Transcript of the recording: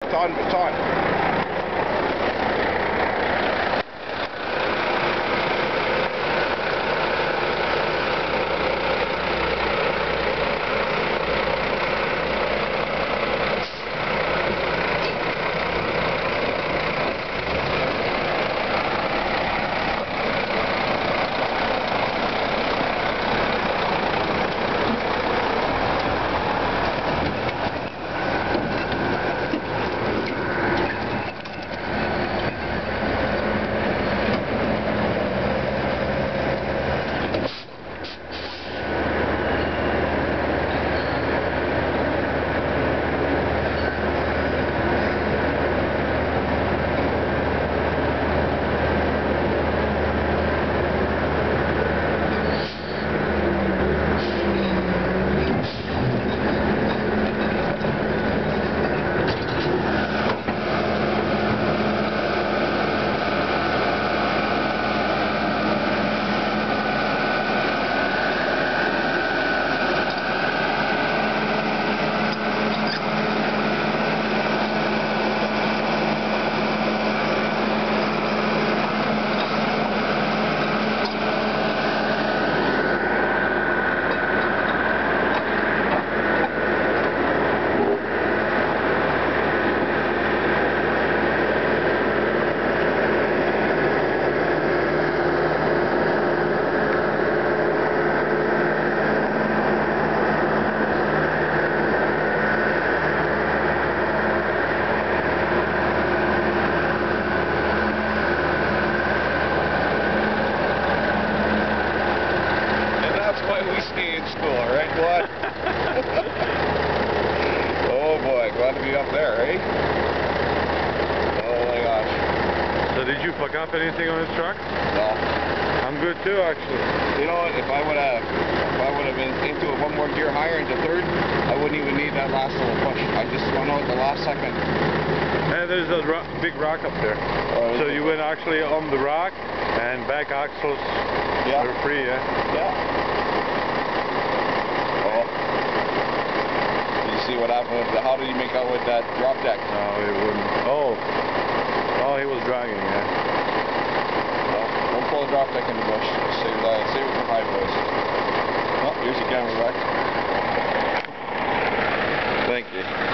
ton. We stay in school, right? What? Oh boy, glad to be up there, eh? Oh my gosh. So did you fuck up anything on this truck? No. I'm good too, actually. You know what? If I would have been into it one more gear higher into third, I wouldn't even need that last little push. I just went out the last second. And there's a big rock up there. So you went actually on the rock and back axles are free, yeah? Yeah. See what happened with how did he make out with that drop deck? No, he wouldn't. Oh, he was dragging, yeah. Well, don't pull the drop deck in the bush. Save it for highways. Oh, here's the camera back. Thank you.